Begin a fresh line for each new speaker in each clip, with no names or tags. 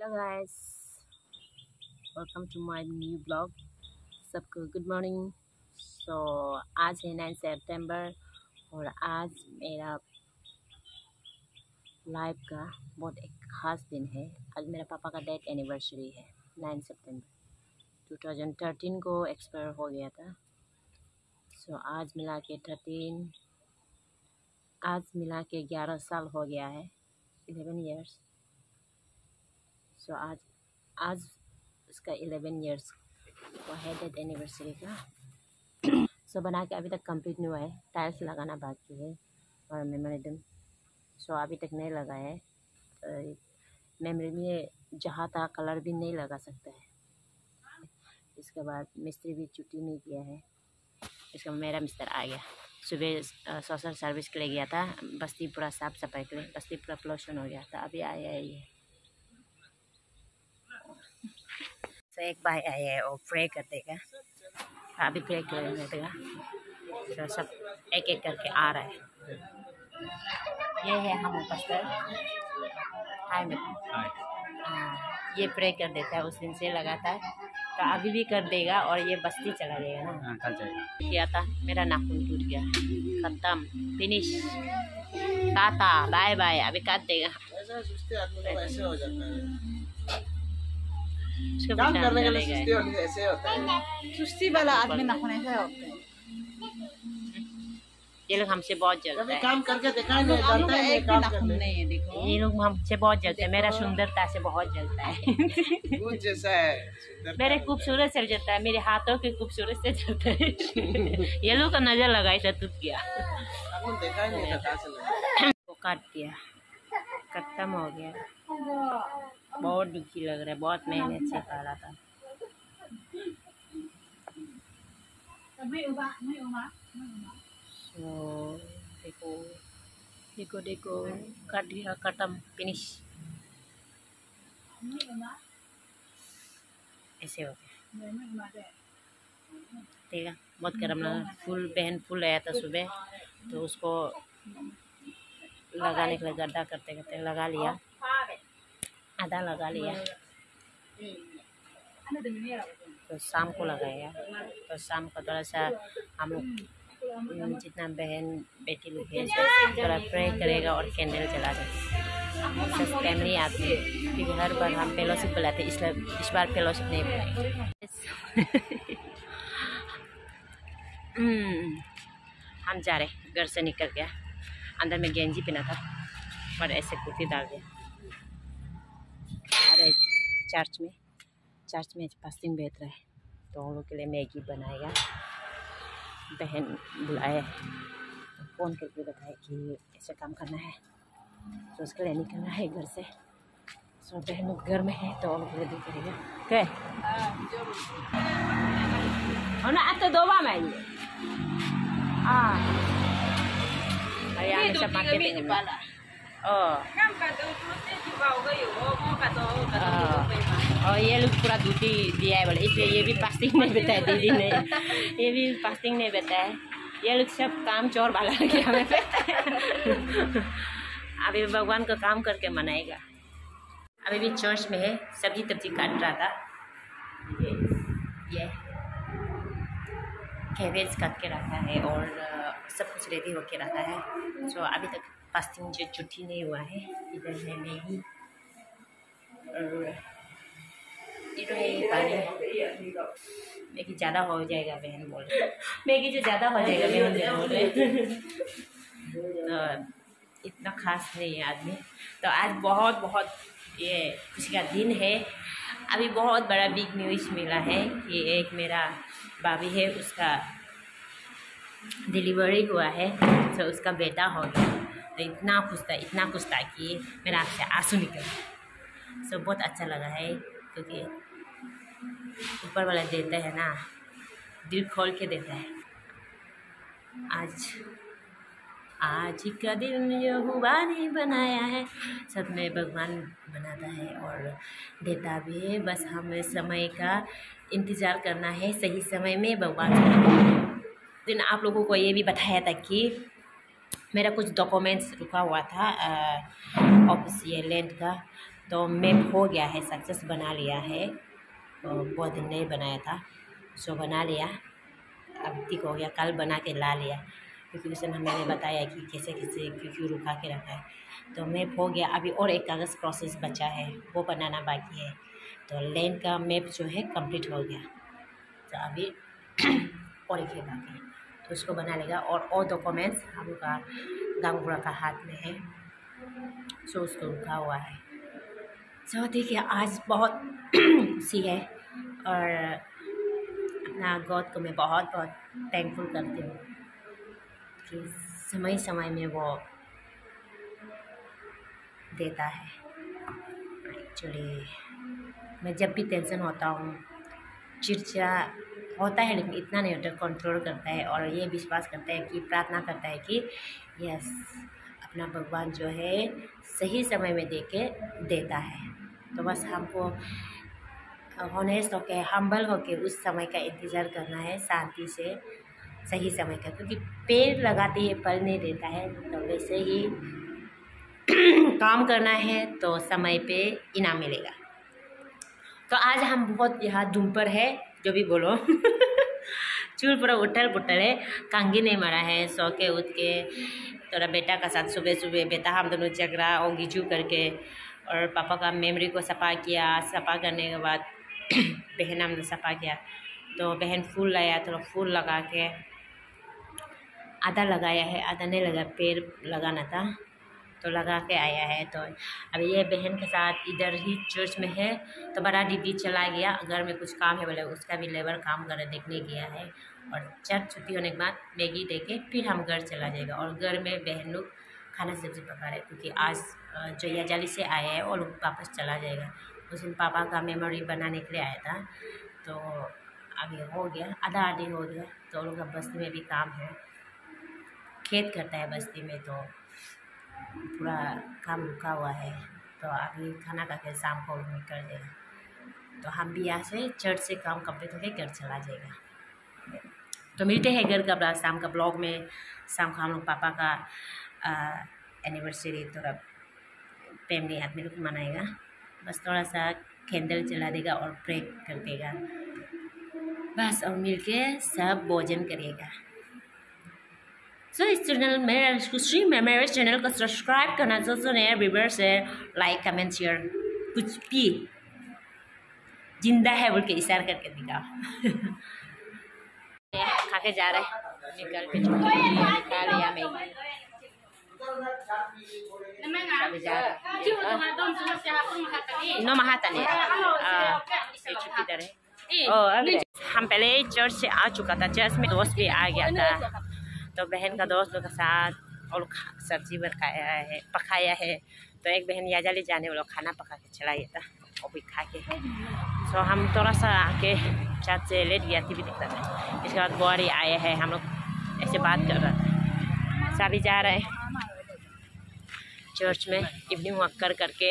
Hello guys, welcome to my new blog. सबको good morning. आज है 9 सितंबर और आज मेरा लाइफ का बहुत एक ख़ास दिन है। आज मेरा पापा का डेथ एनिवर्सरी है। 9 सितंबर 2013 को एक्सपायर हो गया था। आज मिला के 11 साल हो गया है, 11 ईयर्स। आज उसका 11 ईयर्स वो है डेथ एनिवर्सरी का। बना के अभी तक कंप्लीट नहीं हुआ है। टाइल्स लगाना बाकी है और मेमोरेंडम अभी तक नहीं लगा है। मेमोरी में जहाँ तक कलर भी नहीं लगा सकता है। इसके बाद मिस्त्री भी छुट्टी नहीं किया है। इसका मेरा मिस्टर आ गया। सुबह सोशल सर्विस के लिए गया था, बस्ती पूरा साफ सफाई के लिए। बस्ती पूरा पोल्यूशन हो गया था, अभी आया है ये। एक भाई आया है और प्रे कर देगा। अभी प्रे कर देगा। तो सब एक एक करके आ रहा है। ये है हम पास्टर। हाय ये प्रे कर देता है, उस दिन से लगातार। तो अभी भी कर देगा और ये बस्ती चला जाएगा ना। कल जाएगा। किया था, मेरा नाखून टूट गया, खत्म, फिनिश, टाटा बाय बाय। अभी काट देगा। ऐसे हो जाता है। काम करने के लिए सुस्ती होनी ऐसे होता है। सुस्ती वाला आदमी नाखून ऐसे होता है। ये लोग हमसे बहुत जलते हैं। काम करके दिखाई नहीं जलता है। एक भी नाखून नहीं है, देखो। ये लोग हमसे बहुत जलते हैं। मेरा सुंदरता से बहुत जलता है। कुछ जैसा है। मेरे खूबसूरत से जलता है, मेरे हाथों के खूबसूरत से जलता है। ये लोग का नजर लगाई तो टूट गया। दिखाई नहीं था। वो काट दिया, खत्म हो गया। बहुत दुखी लग रहा है, बहुत मेहनत से पाला था। देखो देखो देखो, काट दिया, खत्म, फिनिश। ऐसे हो गया। ठीक है, बहुत गर्म लगा। बहन फूल आया था सुबह, तो उसको लगाने के लिए गड्ढा करते करते लगा लिया, आधा लगा लिया। तो शाम को लगाएगा। तो शाम को थोड़ा सा हम लोग जितना बहन बेटी लोग है थोड़ा प्रे करेगा और कैंडल जला देगा। सब फैमिली आती है, क्योंकि हर बार हम फेलोशिप बुलाते हैं, इसलिए इस बार फेलोशिप नहीं बुलाएंगे। हम जा रहे, घर से निकल गया। अंदर में गेंजी पहना था पर ऐसे कुर्ती डाल दिया। अरे चर्च में फास्टिंग बैठ रहा है, तो हम लोग के लिए मैगी बनाएगा। बहन बुलाए, फ़ोन करके बताए कि ऐसे काम करना है, तो उसके लिए निकलना है घर से। बहन लोग घर में है तो हम लोग रेडी करेगा। क्या ना आता दो बार मैं और ये लोग पूरा ड्यूटी दिया है बोले, इसलिए ये भी फास्टिंग नहीं बताया दीदी ने। ये भी फास्टिंग नहीं बताया। ये लोग सब काम चोर वाला लगे हमें पे। अभी भगवान का काम करके मनाएगा। अभी भी चर्च में है, सब्जी तब्जी काट रहा था। ये कैबेज काट के रखा है और सब कुछ रेडी होके रखा है। अभी तक फास्टिंग जो छुट्टी नहीं हुआ है। इधर है मैगी और इधर है पानी। मैगी ज़्यादा हो जाएगा बहन बोल रहे। मैगी जो ज़्यादा हो जाएगा बहन बोल रहे। तो इतना खास नहीं है आदमी। तो आज बहुत ये खुशी का दिन है। अभी बहुत बड़ा बिग न्यूज़ मिला है कि एक मेरा भाभी है, उसका डिलीवरी हुआ है। तो उसका बेटा हो गया। तो इतना खुश था कि मेरा आँख से आंसू निकल। बहुत अच्छा लगा है, क्योंकि ऊपर वाला देता है ना, दिल खोल के देता है। आज का दिन यहोवा ने बनाया है, सब में भगवान बनाता है और देता भी है। बस हमें समय का इंतज़ार करना है, सही समय में भगवान। दिन आप लोगों को ये भी बताया था कि मेरा कुछ डॉक्यूमेंट्स रुका हुआ था ऑफिस ये लैंड का, तो मैप हो गया है, सक्सेस बना लिया है। तो बहुत दिन नहीं बनाया था, सो बना लिया, अब ठीक हो गया। कल बना के ला लिया, क्योंकि उसने मैंने बताया कि कैसे कैसे क्यों क्यों रुका के रखा है। तो मैप हो गया, अभी और एक कागज़ प्रोसेस बचा है, वो बनाना बाकी है। तो लैंड का मैप जो है कंप्लीट हो गया, तो अभी और एक है बाकी, तो उसको बना लेगा। और डॉक्यूमेंट्स हम लोग का गांगुरा का हाथ में है, सो उसको रुका हुआ है। सो देखिए, आज बहुत खुशी है और अपना गॉड को मैं बहुत बहुत थैंकफुल करती हूँ कि समय समय में वो देता है। एक्चुअली मैं जब भी टेंशन होता हूँ, चिड़चिड़ा होता है, लेकिन इतना नहीं होता, कंट्रोल करता है और ये विश्वास करता है कि प्रार्थना करता है कि यस, अपना भगवान जो है सही समय में देता है। तो बस हमको ऑनेस्ट होके, हम्बल होके उस समय का इंतज़ार करना है, शांति से, सही समय का। क्योंकि पेड़ लगाते ही फल नहीं देता है, तो वैसे ही काम करना है तो समय पे इनाम मिलेगा। तो आज हम बहुत यहाँ धूम पर है, जो भी बोलो चूल पूरा उठल पुटल है, कंघी नहीं मारा है। सो के उठ के थोड़ा बेटा का साथ सुबह सुबह बेटा हम दोनों झगड़ा और गिचू करके, और पापा का मेमोरी को सफा किया। सफा करने के बाद बहन हमने सफा किया, तो बहन फूल लाया, थोड़ा फूल लगा के आधा लगाया है, आधा नहीं लगा, पेड़ लगाना था तो लगा के आया है। तो अभी ये बहन के साथ इधर ही चर्च में है, तो बड़ा दीदी चला गया, घर में कुछ काम है बोले, उसका भी लेबर काम कर देखने गया है। और चर्च छुट्टी होने के बाद मैगी दे के फिर हम घर चला जाएगा। और घर में बहन लोग खाना सब्जी पका रहे, क्योंकि आज जो याजाली से आया है वो लोग वापस चला जाएगा। उस दिन पापा का मेमोरी बनाने के लिए आया था, तो अभी हो गया, आधा आधी हो गया। तो लोग का बस्ती में भी काम है, खेत करता है बस्ती में, तो पूरा काम रुका हुआ है। तो अभी खाना खा के शाम को निकल जाएगा। तो हम भी यहाँ से चर्च से काम कंप्लीट होकर घर चला जाएगा। तो मिलते हैं घर का शाम का ब्लॉग में। शाम को हम लोग पापा का एनिवर्सरी थोड़ा फैमिली आदमी लोग मनाएगा, बस थोड़ा सा कैंडल जला देगा और प्रे कर देगा बस, और मिलके सब भोजन करेगा। सो इस चैनल मेरे चैनल को सब्सक्राइब करना जो नया व्यूअर से लाइक कमेंट शेयर, कुछ भी जिंदा है बोल के इशारा करके दिखाओ। खा के जा रहे हैं, निकल के खा लिया मैगी, अभी जा रहे नो महातने छुट्टी दे रहे। हम पहले चर्च से आ चुका था, चर्च में दोस्त भी आ गया था, तो बहन का दोस्त लोग के साथ और सब्जी पकाया है। तो एक बहन याजाली जाने वाला खाना पका के चला गया था, वो भी खा के। तो हम थोड़ा सा आके चर्च से लेट गया, टीवी देखता था। इसके बाद बुआरी आए हैं, हम लोग ऐसे बात कर रहे थे। सभी जा रहे हैं चर्च में इवनिंग वॉक करके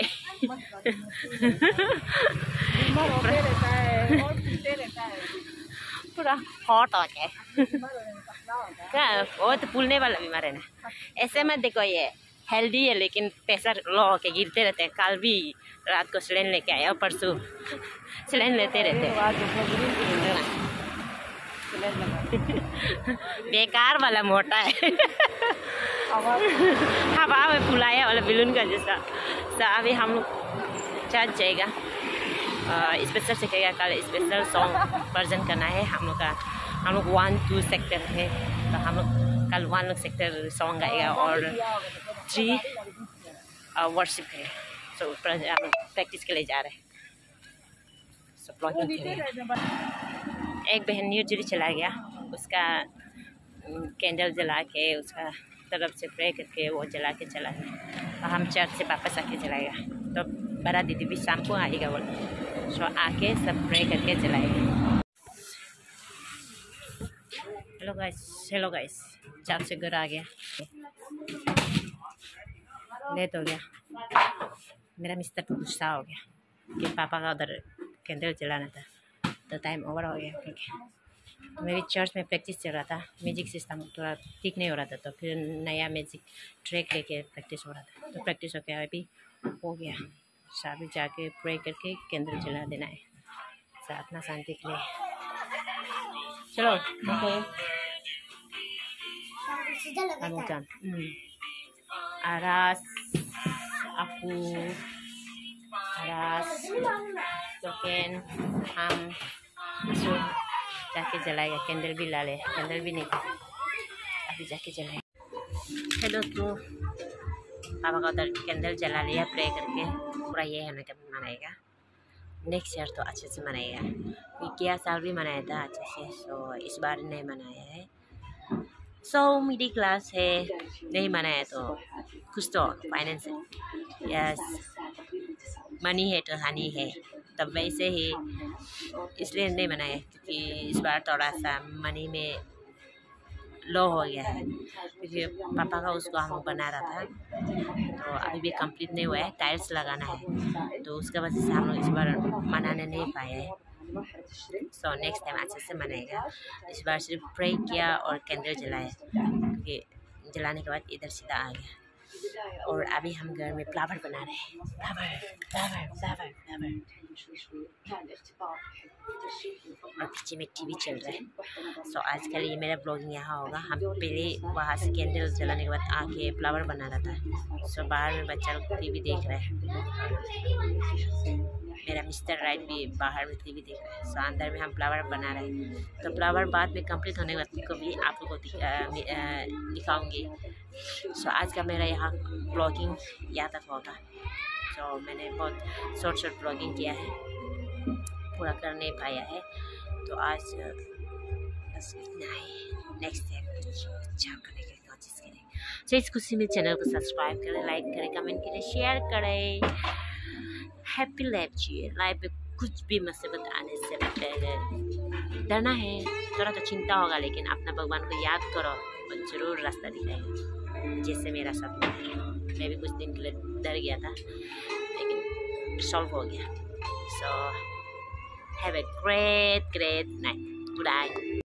पूरा हॉट हो गया क्या, वो तो फूलने वाला बीमार है ना। ऐसे में देखो, ये हेल्दी है लेकिन प्रेशर लो होके गिरते रहते हैं। कल भी रात को सिलेंडर लेके आया, परसों सिलेंडर लेते रहते हैं। बेकार वाला मोटा है हवा में फुलाया वाला बैलून का जैसा। तो अभी हम लोग चर्च जाएगा, स्पेशल सीखेगा, कल स्पेशल सॉन्ग वर्जन करना है हम लोग का। हम लोग 1-2 सेक्टर है, तो हम लोग कल 1 सेक्टर सॉन्ग गाएगा और 3 वर्शिप है। सो हम लोग प्रैक्टिस के लिए जा रहे हैं, सो ब्लॉगिंग के लिए। एक बहन न्यू दिल्ली चला गया, उसका कैंडल जला के उसका तरफ से प्रे करके वो जला के चला गया। तो हम चर्च से वापस आके जलाएगा। तो बड़ा दीदी भी शाम को आएगा वो, सो आके सब प्रे करके जलाएगा। हेलो गाइस, चर्च से घर आ गया, लेट हो गया। मेरा मिस्टर तो गुस्सा हो गया कि पापा का उधर कैंडल जलाना था, तो टाइम ओवर हो गया। क्योंकि मैं भी चर्च में प्रैक्टिस चल रहा था, म्यूजिक सिस्टम थोड़ा ठीक नहीं हो रहा था, तो फिर नया म्यूजिक ट्रैक लेके प्रैक्टिस हो रहा था। तो प्रैक्टिस हो गया, अभी हो गया। अभी जाके प्रे करके कैंडल जला देना है प्रार्थना शांति के लिए। चलो aras aku aras token हम masuk जाके जलाएगा कैंडल भी ला ले कैंडल भी नहीं अभी जाके जलाए। हेलो तो पापा का उधर कैंडल जला लिया प्रे करके पूरा ये है मनाएगा नेक्स्ट ईयर तो अच्छे से मनाएगा। क्या साल भी मनाया था अच्छे से सो इस बार नहीं मनाया है। सो मिडिल क्लास है नहीं मनाया तो कुछ तो फाइनेंस यस मनी है तो हानि है तब वैसे ही इसलिए नहीं मनाया क्योंकि इस बार थोड़ा सा मनी में लो हो गया है क्योंकि पापा का उसको हम बना रहा था तो अभी भी कंप्लीट नहीं हुआ है टाइल्स लगाना है तो उसके वजह से हम लोग इस बार मनाने नहीं पाए हैं। सो नेक्स्ट टाइम अच्छे से मनाएगा। इस बार सिर्फ प्रे किया और कैंडल जलाया क्योंकि जलाने के बाद इधर सीधा आ गया और अभी हम घर में फ्लावर बना रहे हैं फ्लावर और पीछे में टीवी चल रहा है। सो आजकल ये मेरा ब्लॉगिंग यहाँ होगा। हम पहले वहाँ से कैंडल जलाने के बाद आके फ्लावर बना रहा था। सो बाहर में बच्चा लोग टीवी देख रहा है। मेरा मिस्टर राइट भी बाहर में टीवी देख रहा है। सो अंदर में हम फ्लावर बना रहे हैं तो फ्लावर बाद में कंप्लीट होने के बाद को भी आप लोगों को दिखाऊंगी। सो आज का मेरा यहाँ ब्लॉगिंग यहाँ तक होगा। तो मैंने बहुत शॉर्ट ब्लॉगिंग किया है पूरा कर नहीं पाया है तो आज बस इतना ही। नेक्स्ट टाइम अच्छा करने की कोशिश करें। तो इस खुशी में चैनल को सब्सक्राइब करें लाइक करें कमेंट करें शेयर करें। हैप्पी लाइफ जिए। लाइफ में कुछ भी मुसीबत आने से पहले डरना है थोड़ा तो चिंता होगा लेकिन अपना भगवान को याद करो और ज़रूर रास्ता दिखाएगा। जैसे मेरा सपना है मैं भी कुछ दिन के लिए डर गया था लेकिन सॉल्व हो गया। So have a great night. Good night.